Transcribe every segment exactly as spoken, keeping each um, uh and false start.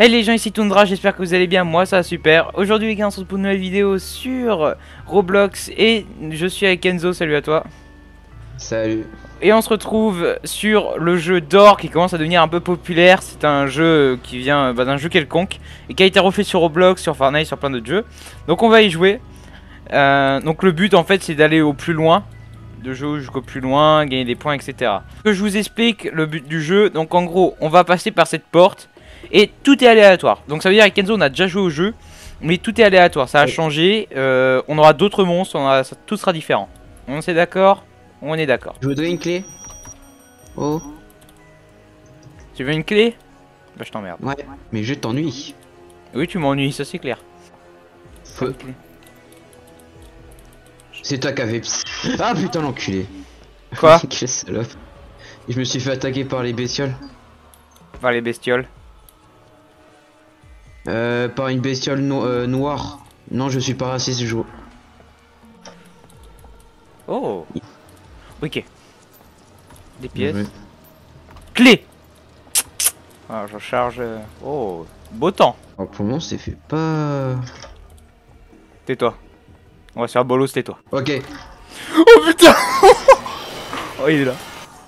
Hey les gens, ici Tundra, j'espère que vous allez bien, moi ça va super. Aujourd'hui les gars, on se retrouve pour une nouvelle vidéo sur Roblox et je suis avec Enzo, salut à toi. Salut. Et on se retrouve sur le jeu d'or qui commence à devenir un peu populaire. C'est un jeu qui vient bah, d'un jeu quelconque et qui a été refait sur Roblox, sur Fortnite, sur plein d'autres jeux. Donc on va y jouer. Euh, donc le but en fait c'est d'aller au plus loin, de jouer jusqu'au plus loin, gagner des points, et cetera. Que je vous explique le but du jeu. Donc en gros, on va passer par cette porte. Et tout est aléatoire. Donc ça veut dire avec Kenzo on a déjà joué au jeu. Mais tout est aléatoire, ça a changé. euh, On aura d'autres monstres, on aura, ça, tout sera différent. On est d'accord? On est d'accord. Je voudrais une clé. Oh. Tu veux une clé? Bah je t'emmerde. Ouais. Mais je t'ennuie. Oui tu m'ennuies, ça c'est clair. Feu. C'est toi qui avais... Ah putain l'enculé. Quoi? Quelle salope. Je me suis fait attaquer par les bestioles. Par les bestioles. Euh, par une bestiole no euh, noire. Non, je suis pas raciste, je... Oh. Ok. Des pièces. Ouais. Clé. Alors je charge. euh, Oh. Beau temps. Oh, pour le moment, c'est fait pas... Tais-toi. On va se faire bolos, tais-toi. Ok. Oh putain. Oh il est là.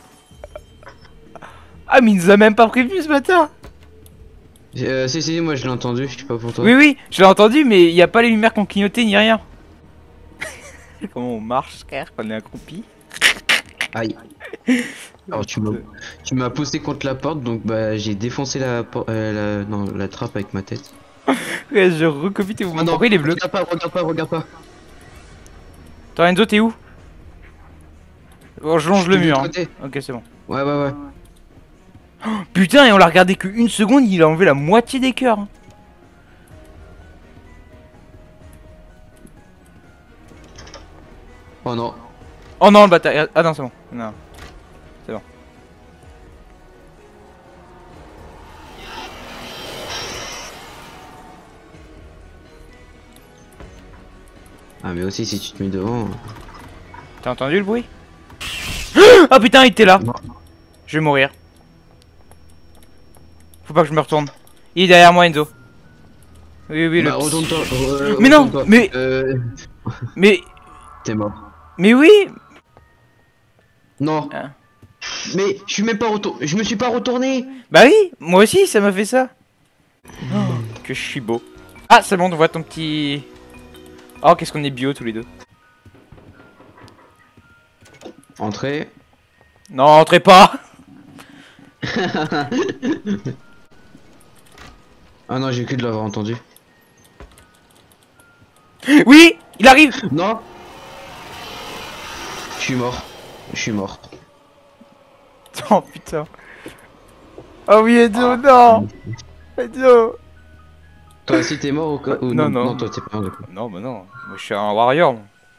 Ah mais il nous a même pas prévu ce matin. Euh, si, si, moi je l'ai entendu, je sais pas pour toi. Oui oui, je l'ai entendu mais il n'y a pas les lumières qui ont clignoté ni rien. Comment on marche, frère, quand on est accroupi? Aïe. Alors tu m'as tu m'as poussé contre la porte, donc bah j'ai défoncé la, por- euh, la... Non, la trappe avec ma tête. Ouais, je recopie tes Oh mouvements. non, Pourquoi il est bleu? regarde pas, regarde pas, regarde pas. Toi Enzo, t'es où? Oh, je longe Je le suis de mur. l'autre Hein. côté. Ok, c'est bon. Ouais, ouais, ouais. Putain, et on l'a regardé qu'une seconde, il a enlevé la moitié des cœurs. Hein. Oh non. Oh non, le bataille. Ah non, c'est bon. Non. C'est bon. Ah mais aussi si tu te mets devant... T'as entendu le bruit? Ah putain, il était là. Non. Je vais mourir. Faut pas que je me retourne. Il est derrière moi, Enzo. Oui, oui, Bah, le... retourne-toi. euh, Mais non, retourne-toi. mais... Euh... Mais... T'es mort. Mais oui. Non. Ah. Mais je suis même pas retourné. Je me suis pas retourné. Bah oui, moi aussi, ça m'a fait ça. Oh, que je suis beau. Ah, c'est bon, on voit ton petit... Oh, qu'est-ce qu'on est bio tous les deux. Entrez. Non, entrez pas. Ah non, j'ai que de l'avoir entendu. Oui, il arrive. Non. Je suis mort. Je suis mort. Oh putain. Oh oui, Enzo, Ah. non. Enzo. Toi aussi t'es mort ou quoi? Ou Non, non. Non, toi t'es pas mort du coup. Non, bah non. Moi, je suis un warrior. Moi.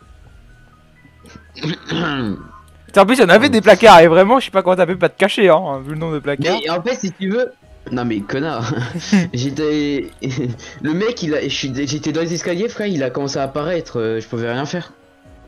Putain, en plus, il y en avait des placards. Et vraiment, je sais pas comment t'as pu pas te cacher, hein, vu le nombre de placards. Mais en fait, si tu veux. Non, mais connard. J'étais. Le mec, il a. je suis- J'étais dans les escaliers, frère, il a commencé à apparaître. euh, Je pouvais rien faire.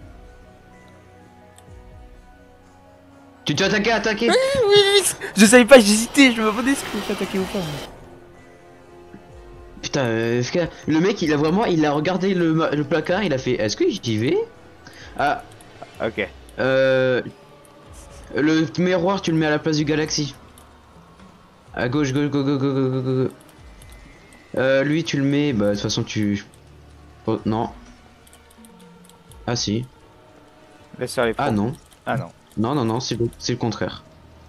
Tu t'es attaqué, attaqué. Oui, oui, je savais pas, j'hésitais. Je me demandais si je pouvais t'attaquer ou pas. Mais... Putain, euh, frère, le mec, il a vraiment. Il a regardé le, ma- le placard, il a fait. Est-ce que j'y vais? Ah, Ok. euh. Le miroir, tu le mets à la place du Galaxy. À gauche, gauche, gauche, gauche, gauche, gauche, gauche. Euh, lui, tu le mets. Bah, de toute façon, tu. Oh, non. Ah, si. Laisse faire les pros. Ah, non. Ah non. Non, non, non, c'est le, c'est le contraire.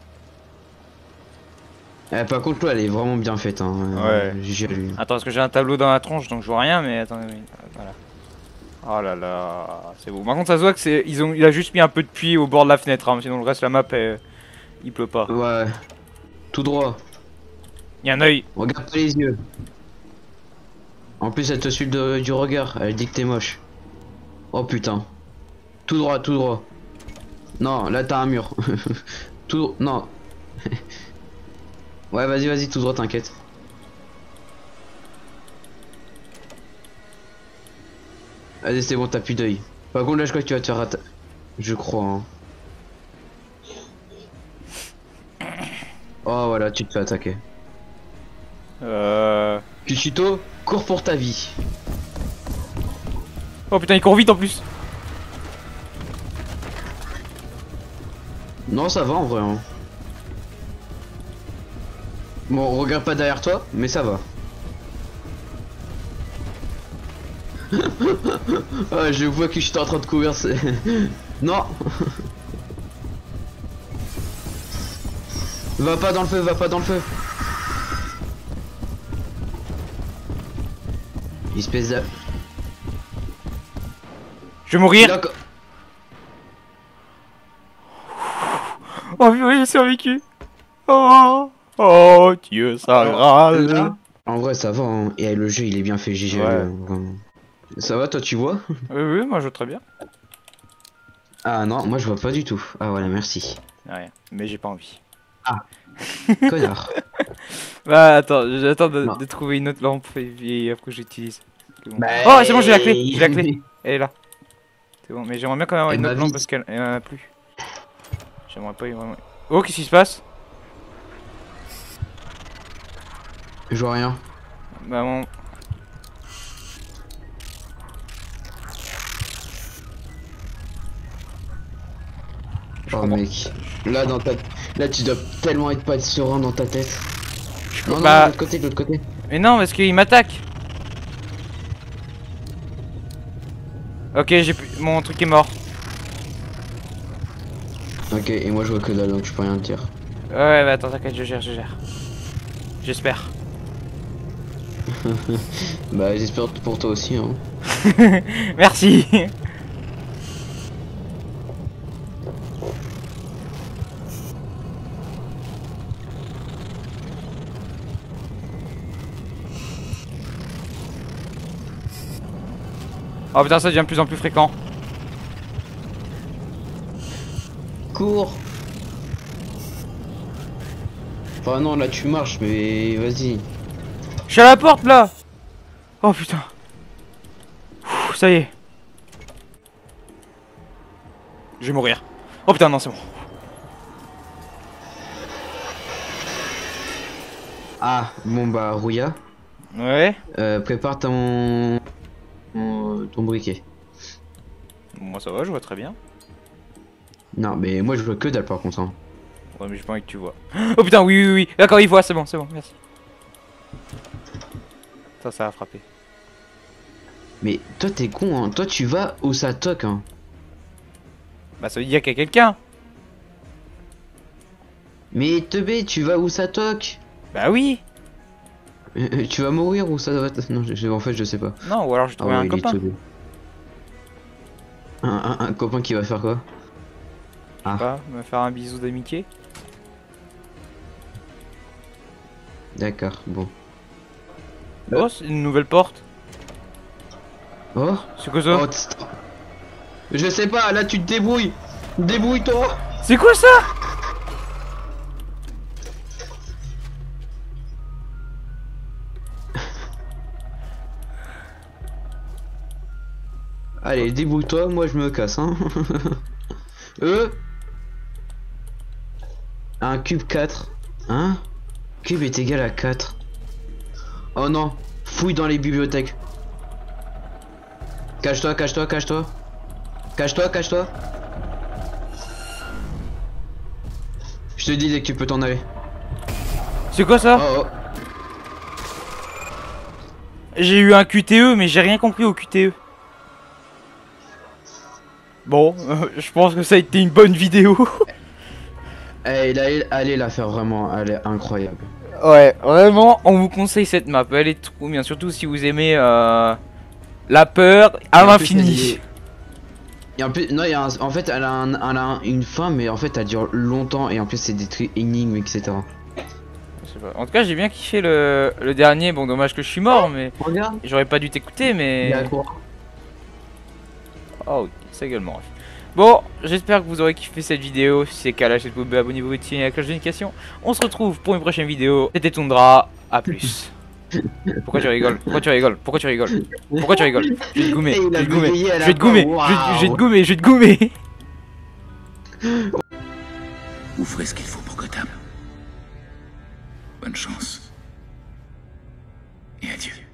Euh, par contre, là, elle est vraiment bien faite. Hein. Ouais. J'ai lu. Attends, parce que j'ai un tableau dans la tronche, donc je vois rien, mais attendez. Oui. Voilà. Oh là là, c'est beau. Par contre, ça se voit que c'est, ils ont, il a juste mis un peu de pluie au bord de la fenêtre, hein, sinon le reste de la map, elle, il pleut pas. Ouais. Tout droit. Il y a un œil. Regarde pas les yeux. En plus, elle te suit de- du regard. Elle dit que t'es moche. Oh putain. Tout droit, tout droit. Non, là, t'as un mur. Tout. Non. Ouais, vas-y, vas-y, tout droit, t'inquiète. Allez, c'est bon, t'as plus d'œil. Par contre, là, je crois que tu vas te faire atta- Je crois, hein. Oh, voilà, tu te fais attaquer. Euh... Kuchito, cours pour ta vie. Oh putain, il court vite en plus. Non, ça va en vrai. Hein. Bon, regarde pas derrière toi, mais ça va. Ah, je vois que je suis en train de courir. Non. Va pas dans le feu, va pas dans le feu. Espèce de... Je vais mourir. D'accord. Oh oui, j'ai survécu. Oh, oh Dieu Saint-Graal. En vrai, ça va. Hein. Et le jeu, il est bien fait. G G. Ouais. Vraiment. Ça va, toi, tu vois? Oui, oui, moi je joue très bien. Ah non, moi je vois pas du tout. Ah voilà, merci. Rien, mais j'ai pas envie. Ah. Connard. Bah attends, j'attends de, Non. de trouver une autre lampe et, et après j'utilise. Bah, Oh c'est bon, j'ai la clé, j'ai la clé. Elle est là. C'est bon, mais j'aimerais bien quand même avoir Elle une va autre lampe vite. parce qu'elle elle en a plus. J'aimerais pas y vraiment. Oh, qu'est-ce qui se passe? Je vois rien. Bah bon. Je Oh comprends. mec. Là dans ta... Là tu dois tellement être pas serein dans ta tête. Non, non, Bah- de l'autre côté, de l'autre côté. Mais non, parce qu'il m'attaque. Ok, j'ai plus... mon truc est mort. Ok, et moi je vois que dalle donc je peux rien te dire. Ouais, bah attends, t'inquiète, je gère, je gère. J'espère. Bah j'espère pour toi aussi hein. Merci. Oh putain, ça devient de plus en plus fréquent. Cours. Enfin non là tu marches mais vas-y. Je suis à la porte là. Oh putain. Ouh, ça y est. Je vais mourir. Oh putain, non, c'est bon. Ah bon bah Rouya, Ouais. euh, prépare ton... ton... ton briquet. Moi ça va, je vois très bien. Non mais moi je vois que dalle par contre hein. Ouais, mais j'ai pas envie que tu vois. Oh putain, oui, oui, oui. D'accord, il voit, c'est bon, c'est bon, merci. Ça, ça a frappé. Mais toi t'es con hein, toi tu vas où ça toque hein. Bah, ça veut dire qu'il y a quelqu'un. Mais teubé, tu vas où ça toque. Bah oui. Euh, euh, Tu vas mourir ou ça va te... Non, je, je- en fait je sais pas. Non, ou alors j'ai trouvé ouais, un il est copain. teubé. Un, un, un copain qui va faire quoi? Ah, Pas me faire un bisou d'amitié. d'accord, bon. Oh, c'est une nouvelle porte. Oh, C'est quoi ça? oh tst. Je sais pas, là tu te débrouilles. Débrouille-toi. C'est quoi ça? Allez, débrouille-toi, moi je me casse hein. euh Un cube quatre. Hein? Cube est égal à quatre. Oh non, fouille dans les bibliothèques. Cache-toi, cache-toi, cache-toi. Cache-toi, cache-toi. Je te dis dès que tu peux t'en aller. C'est quoi ça? Oh oh. J'ai eu un Q T E, mais j'ai rien compris au Q T E. Bon, euh, je pense que ça a été une bonne vidéo. Eh, il a- allez la faire vraiment, elle est incroyable. Ouais, vraiment, on vous conseille cette map. Elle est trop bien, surtout si vous aimez euh, la peur à Et en plus, l'infini. elle est- Et en plus, non, il y a un- en fait, elle a, un- elle a un- une fin, mais en fait, elle dure longtemps et en plus, c'est des trucs énigmes, et cetera. Je sais pas. En tout cas, j'ai bien kiffé le, le dernier. Bon, dommage que je suis mort, mais Regarde. j'aurais pas dû t'écouter, Il mais. est à quoi? Oh, ça également. Bon, j'espère que vous aurez kiffé cette vidéo. Si c'est le cas, lâchez le pouce bleu, abonnez-vous et activez la cloche de notification. On se retrouve pour une prochaine vidéo. C'était Tundra. À plus. Pourquoi tu rigoles? Pourquoi tu rigoles? Pourquoi tu rigoles? Pourquoi tu rigoles? Je vais te goumer. Et il Je a vais te goumer. bégayé à Je la vais te fin, goumer. Je vais- waouh. je vais te goumer. Je vais te goumer. Vous ferez ce qu'il faut pour Gotham. Bonne chance. Et allez. adieu.